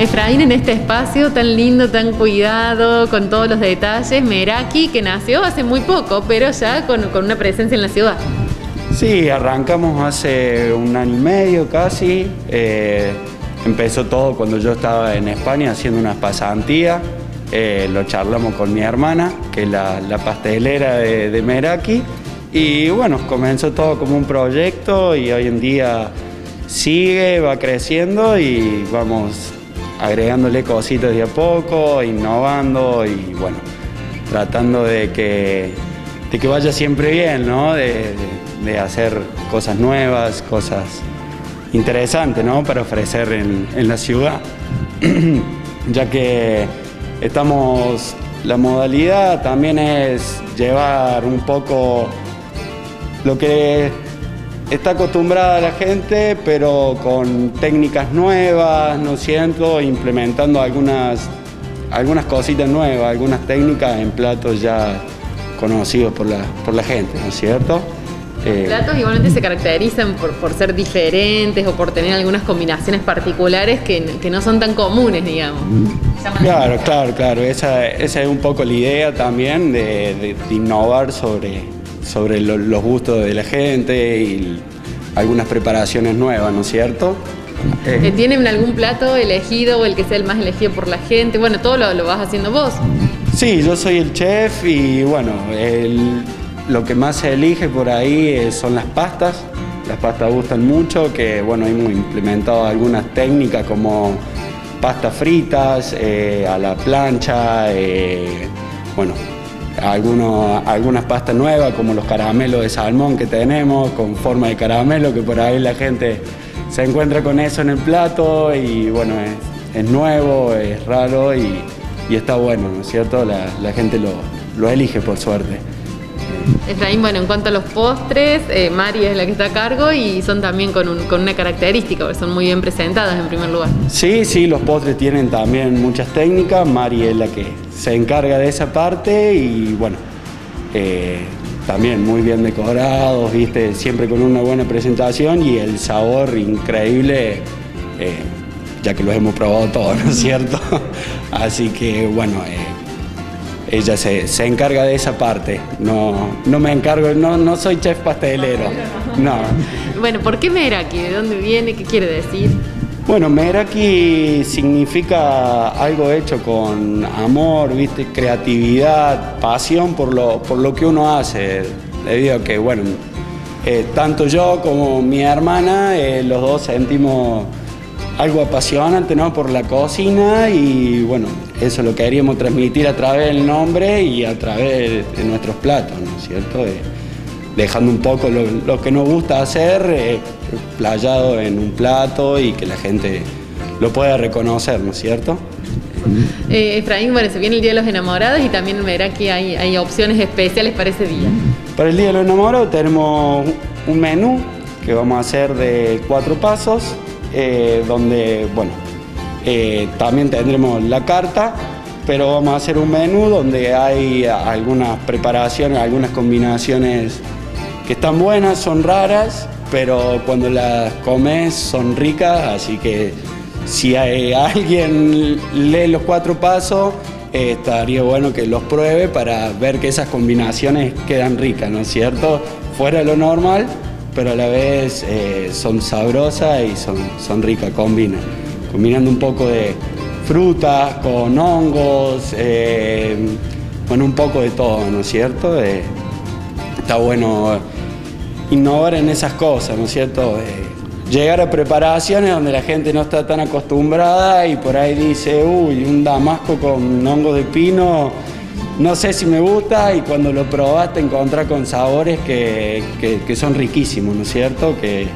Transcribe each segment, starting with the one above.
Efraín, en este espacio tan lindo, tan cuidado, con todos los detalles, Meraki, que nació hace muy poco, pero ya con una presencia en la ciudad. Sí, arrancamos hace 1 año y medio casi. Empezó todo cuando yo estaba en España haciendo unas pasantías. Lo charlamos con mi hermana, que es la pastelera de Meraki. Y bueno, comenzó todo como un proyecto y hoy en día sigue, va creciendo y vamos agregándole cositas de a poco, innovando y bueno, tratando de que vaya siempre bien, ¿no? De hacer cosas nuevas, cosas interesantes, ¿no? Para ofrecer en la ciudad, ya que la modalidad también es llevar un poco lo que está acostumbrada la gente, pero con técnicas nuevas, ¿no es cierto? Implementando algunas cositas nuevas, algunas técnicas en platos ya conocidos por la gente, ¿no es cierto? Los platos igualmente se caracterizan por ser diferentes o por tener algunas combinaciones particulares que no son tan comunes, digamos. Claro. Esa es un poco la idea también de innovar sobre los gustos de la gente y algunas preparaciones nuevas, ¿no es cierto? ¿Tienen algún plato elegido o el que sea el más elegido por la gente? Bueno, todo lo vas haciendo vos. Sí, yo soy el chef y bueno, lo que más se elige por ahí son las pastas. Las pastas gustan mucho, que bueno, hemos implementado algunas técnicas como pastas fritas, a la plancha, bueno, algunas pastas nuevas como los caramelos de salmón que tenemos con forma de caramelo, que por ahí la gente se encuentra con eso en el plato y bueno, es nuevo, es raro y está bueno, ¿no es cierto? La gente lo elige por suerte. Efraín, bueno, en cuanto a los postres, Mari es la que está a cargo y son también con una característica, porque son muy bien presentadas en primer lugar. Sí, los postres tienen también muchas técnicas, Mari es la que se encarga de esa parte y bueno, también muy bien decorados, ¿viste? Siempre con una buena presentación y el sabor increíble, ya que los hemos probado todos, ¿no es cierto? Así que bueno, ella se encarga de esa parte, no me encargo, no soy chef pastelero, no. Bueno, ¿por qué Meraki? ¿De dónde viene? ¿Qué quiere decir? Bueno, Meraki significa algo hecho con amor, ¿viste? Creatividad, pasión por lo que uno hace, debido a que, bueno, tanto yo como mi hermana, los dos sentimos algo apasionante, ¿no? Por la cocina y bueno, eso lo queríamos transmitir a través del nombre y a través de nuestros platos, ¿no es cierto? Dejando un poco lo que nos gusta hacer, playado en un plato y que la gente lo pueda reconocer, ¿no es cierto? Efraín, bueno, se viene el Día de los Enamorados y también verá que hay opciones especiales para ese día. Para el Día de los Enamorados tenemos un menú que vamos a hacer de 4 pasos, donde, bueno, también tendremos la carta, pero vamos a hacer un menú donde hay algunas preparaciones, algunas combinaciones que están buenas, son raras, pero cuando las comes son ricas, así que si alguien lee los 4 pasos, estaría bueno que los pruebe para ver que esas combinaciones quedan ricas, ¿no es cierto? Fuera de lo normal, pero a la vez son sabrosas y son ricas, combinando un poco de frutas con hongos, bueno, un poco de todo, ¿no es cierto? Está bueno innovar en esas cosas, ¿no es cierto? Llegar a preparaciones donde la gente no está tan acostumbrada y por ahí dice, uy, un damasco con hongos de pino, no sé si me gusta, y cuando lo probás te encontrás con sabores que son riquísimos, ¿no es cierto? Que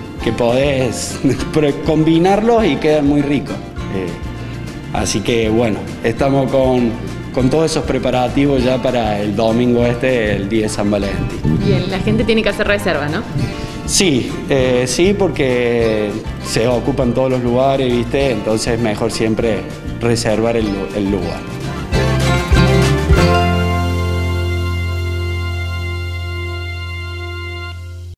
podés combinarlos y quedan muy ricos. Así que bueno, estamos con todos esos preparativos ya para el domingo el día de San Valentín. Bien, la gente tiene que hacer reserva, ¿no? Sí, porque se ocupan todos los lugares, ¿viste? Entonces es mejor siempre reservar el lugar.